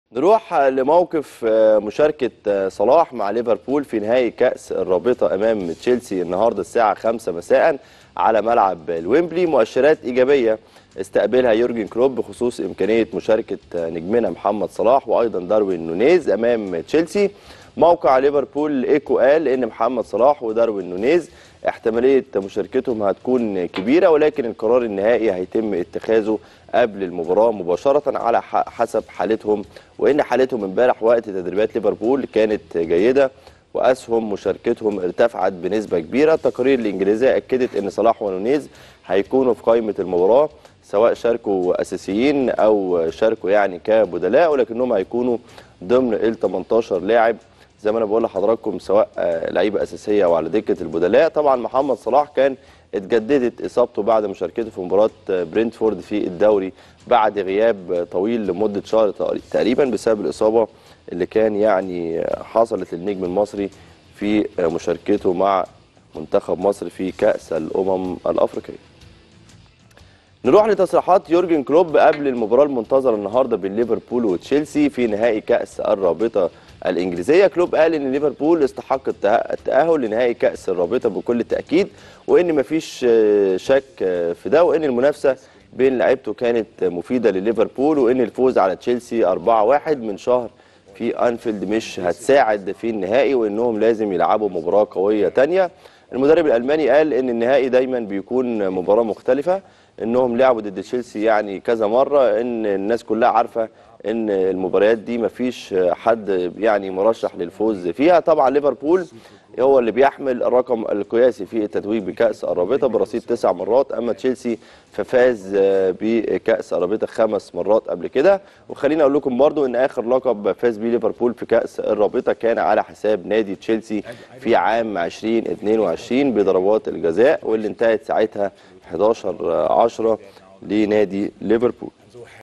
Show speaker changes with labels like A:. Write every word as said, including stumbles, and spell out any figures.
A: نروح لموقف مشاركة صلاح مع ليفربول في نهائي كأس الرابطة أمام تشيلسي النهاردة الساعة خمسة مساء على ملعب الويمبلي. مؤشرات إيجابية استقبلها يورجن كلوب بخصوص إمكانية مشاركة نجمنا محمد صلاح وأيضا داروين نونيز أمام تشيلسي. موقع ليفربول إيكو قال إن محمد صلاح وداروين نونيز احتمالية مشاركتهم هتكون كبيرة، ولكن القرار النهائي هيتم اتخاذه قبل المباراة مباشرة على حسب حالتهم، وإن حالتهم امبارح وقت تدريبات ليفربول كانت جيدة وأسهم مشاركتهم ارتفعت بنسبة كبيرة. التقارير الإنجليزية أكدت إن صلاح ونونيز هيكونوا في قائمة المباراة سواء شاركوا أساسيين أو شاركوا يعني كبدلاء، ولكنهم هيكونوا ضمن ال تمنتاشر لاعب زي ما انا بقول لحضراتكم، سواء لعيبه اساسيه او على دكه البدلاء. طبعا محمد صلاح كان اتجددت اصابته بعد مشاركته في مباراه برينتفورد في الدوري بعد غياب طويل لمده شهر تقريبا بسبب الاصابه اللي كان يعني حصلت للنجم المصري في مشاركته مع منتخب مصر في كاس الامم الافريقيه. نروح لتصريحات يورجن كلوب قبل المباراه المنتظره النهارده بين ليفربول وتشيلسي في نهائي كاس الرابطه الانجليزيه. كلوب قال ان ليفربول استحق التاهل لنهائي كاس الرابطه بكل تاكيد، وان مفيش شك في ده، وان المنافسه بين لعيبته كانت مفيده لليفربول، وان الفوز على تشيلسي أربعة واحد من شهر في أنفيلد مش هتساعد في النهائي، وانهم لازم يلعبوا مباراه قويه ثانيه. المدرب الالماني قال ان النهائي دايما بيكون مباراه مختلفه، انهم لعبوا ضد تشيلسي يعني كذا مره، ان الناس كلها عارفه ان المباريات دي مفيش حد يعني مرشح للفوز فيها. طبعا ليفربول هو اللي بيحمل الرقم القياسي في التتويج بكأس الرابطة برصيد تسع مرات، اما تشيلسي ففاز بكأس الرابطة خمس مرات قبل كده. وخليني اقول لكم برضو ان اخر لقب فاز بيه ليفربول في كأس الرابطة كان على حساب نادي تشيلسي في عام ألفين واثنين وعشرين بضربات الجزاء، واللي انتهت ساعتها حداشر عشرة لنادي ليفربول.